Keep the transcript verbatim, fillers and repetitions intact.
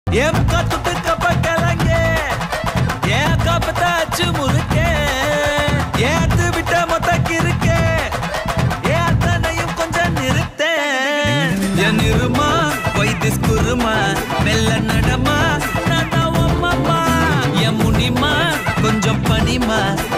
ஏன் காத்துட்டு கப்பக்கலங்க ஏன் காப்பத்தாச்சு முழுக்கே ஏத்து விட்ட மொத்தக்கு இருக்கே ஏன் அத்தனையும் கொஞ்சம் நிறுத்தேன் என் இருமா வைத்திஸ் குருமா மெல்ல நடமா நான் அம்மா என் முனிமா கொஞ்சம் பனிமா